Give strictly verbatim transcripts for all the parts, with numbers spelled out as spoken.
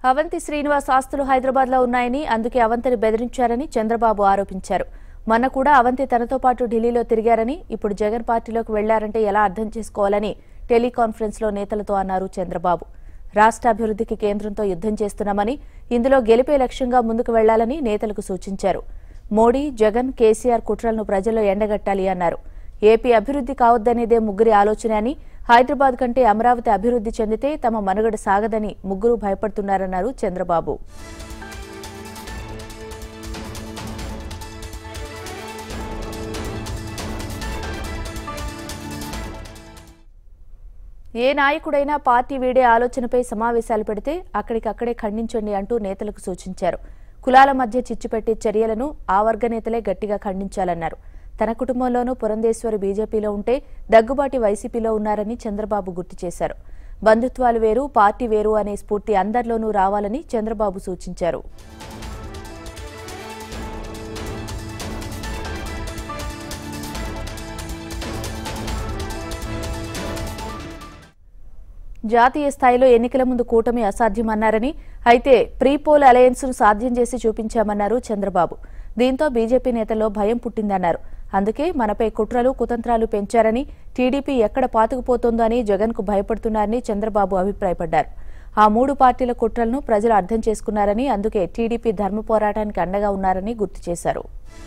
అవంతి శ్రీనివాస్ ఆస్తులు హైదరాబాద్ లో ఉన్నాయని అందుకే అవంతిని బెదిరించారని చంద్రబాబు ఆరోపించారు. మొన్న కూడా అవంతి తనతో పాటు ఢిల్లీలో తిరిగారని, ఇప్పుడు జగన్ పార్టీలోకి వెళ్లారంటే ఎలా అర్థం చేసుకోవాలని టెలికాన్ఫరెన్స్ లో నేతలతో అన్నారు చంద్రబాబు. రాష్ట్ర అభివృద్ధికి కేంద్రంతో యుద్ధం చేస్తున్నామని, ఇందులో గెలిపే లక్ష్యంగా ముందుకు వెళ్లాలని నేతలకు సూచించారు. మోడీ, జగన్, కేసీఆర్ కుట్రలను ప్రజల్లో ఎండగట్టాలి అన్నారు. ఏపీ అభివృద్ధి కావద్దనేదే ముగ్గురి ఆలోచన అని, హైదరాబాద్ కంటే అమరావతి అభివృద్ధి చెందితే తమ మనుగడ సాగదని ముగ్గురు భయపడుతున్నారన్నారు చంద్రబాబు. ఏ నాయకుడైనా పార్టీ వీడే ఆలోచనపై సమావేశాలు పెడితే అక్కడికక్కడే ఖండించండి అంటూ నేతలకు సూచించారు. కులాల మధ్య చిచ్చుపెట్టే చర్యలను ఆ వర్గ నేతలే గట్టిగా ఖండించాలన్నారు. తన కుటుంబంలోనూ పురంధేశ్వరి బీజేపీలో ఉంటే దగ్గుబాటి వైసీపీలో ఉన్నారని చంద్రబాబు గుర్తు చేశారు. బంధుత్వాలు వేరు, పార్టీ వేరు అనే స్ఫూర్తి అందరిలోనూ రావాలని చంద్రబాబు సూచించారు. జాతీయ స్థాయిలో ఎన్నికల ముందు కూటమి అసాధ్యమన్నారని, అయితే ప్రీపోల్ అలయన్స్ ను సాధ్యం చేసి చూపించామన్నారు చంద్రబాబు. దీంతో బీజేపీ నేతల్లో భయం పుట్టిందన్నారు. అందుకే మనపై కుట్రలు, కుతంత్రాలు పెంచారని, టీడీపీ ఎక్కడ పాతుకుపోతోందో అని జగన్ కు భయపడుతున్నారని చంద్రబాబు అభిప్రాయపడ్డారు. ఆ మూడు పార్టీల కుట్రలను ప్రజలు అర్థం చేసుకున్నారని, అందుకే టీడీపీ ధర్మ పోరాటానికి అండగా ఉన్నారని గుర్తు చేశారు.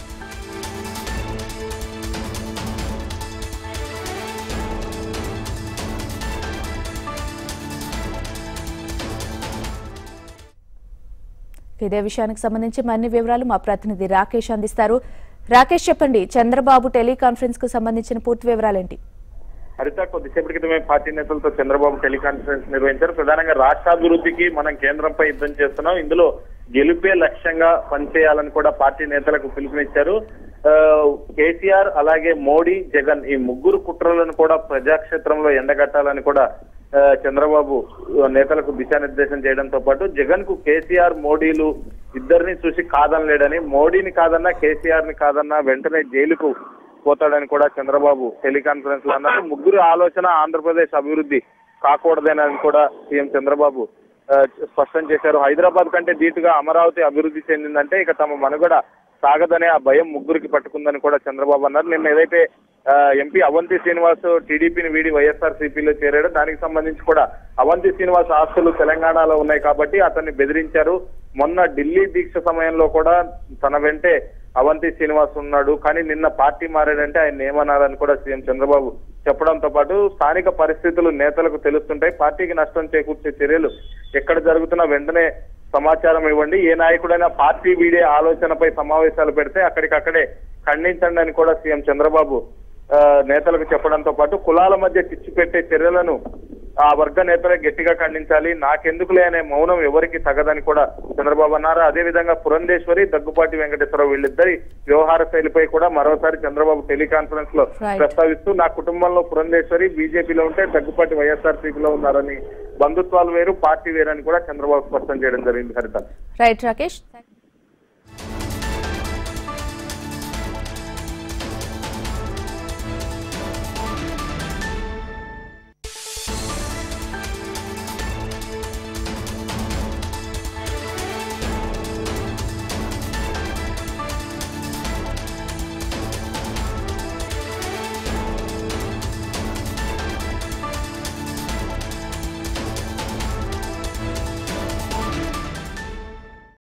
ఇదే విషయానికి సంబంధించి మరిన్ని వివరాలు మా ప్రతినిధి రాకేష్ అందిస్తారు. రాకేష్, చెప్పండి, చంద్రబాబు టెలికాన్ఫరెన్స్ కు సంబంధించిన పూర్తి వివరాలేంటి? హరిత, కొద్దిసేపటి క్రితమే పార్టీ నేతలతో చంద్రబాబు టెలికాన్ఫరెన్స్ నిర్వహించారు. ప్రధానంగా రాష్ట్రాభివృద్ధికి మనం కేంద్రంపై యుద్ధం చేస్తున్నాం, ఇందులో గెలిపే లక్ష్యంగా పనిచేయాలని కూడా పార్టీ నేతలకు పిలుపునిచ్చారు. కేసీఆర్, అలాగే మోడీ, జగన్ ఈ ముగ్గురు కుట్రలను కూడా ప్రజాక్షేత్రంలో ఎండగట్టాలని కూడా చంద్రబాబు నేతలకు దిశానిర్దేశం చేయడంతో పాటు జగన్ కు కేసీఆర్, మోడీలు ఇద్దరిని చూసి కాదనలేడని, మోడీని కాదన్నా కేసీఆర్ ని కాదన్నా వెంటనే జైలుకు పోతాడని కూడా చంద్రబాబు టెలికాన్ఫరెన్స్ లో అన్నారు. ముగ్గురు ఆలోచన ఆంధ్రప్రదేశ్ అభివృద్ధి కాకూడదని కూడా సీఎం చంద్రబాబు స్పష్టం చేశారు. హైదరాబాద్ కంటే ధీటుగా అమరావతి అభివృద్ధి చెందిందంటే ఇక తమ మనుగడ సాగదనే ఆ భయం ముగ్గురికి పట్టుకుందని కూడా చంద్రబాబు అన్నారు. నిన్న ఏదైతే ఎంపీ అవంతి శ్రీనివాస్ టీడీపీని వీడి వైఎస్ఆర్ సిపిలో చేరాడు, దానికి సంబంధించి కూడా అవంతి శ్రీనివాస్ ఆస్తులు తెలంగాణలో ఉన్నాయి కాబట్టి అతన్ని బెదిరించారు. మొన్న ఢిల్లీ దీక్ష సమయంలో కూడా తన వెంటే అవంతి శ్రీనివాస్ ఉన్నాడు, కానీ నిన్న పార్టీ మారాడంటే ఆయన ఏమన్నారని కూడా సీఎం చంద్రబాబు చెప్పడంతో పాటు స్థానిక పరిస్థితులు నేతలకు తెలుస్తుంటాయి, పార్టీకి నష్టం చేకూర్చే చర్యలు ఎక్కడ జరుగుతున్నా వెంటనే సమాచారం ఇవ్వండి, ఏ నాయకుడైనా పార్టీ వీడే ఆలోచనపై సమావేశాలు పెడితే అక్కడికక్కడే ఖండించండి అని కూడా సీఎం చంద్రబాబు నేతలకు చెప్పడంతో పాటు కులాల మధ్య చిచ్చు పెట్టే చర్యలను ఆ వర్గ నేతలే గట్టిగా ఖండించాలి, నాకెందుకులే అనే మౌనం ఎవరికి తగదని కూడా చంద్రబాబు అన్నారు. అదేవిధంగా పురంధేశ్వరి, దగ్గుపాటి వెంకటేశ్వరరావు వీళ్ళిద్దరి వ్యవహార శైలిపై కూడా మరోసారి చంద్రబాబు టెలికాన్ఫరెన్స్ లో ప్రస్తావిస్తూ, నా కుటుంబంలో పురంధేశ్వరి బీజేపీలో ఉంటే దగ్గుపాటి వైఎస్ఆర్ సిపిలో ఉన్నారని, బంధుత్వాలు వేరు, పార్టీ వేరు అని కూడా చంద్రబాబు స్పష్టం చేయడం జరిగింది. హరిత. రైట్ రాకేష్.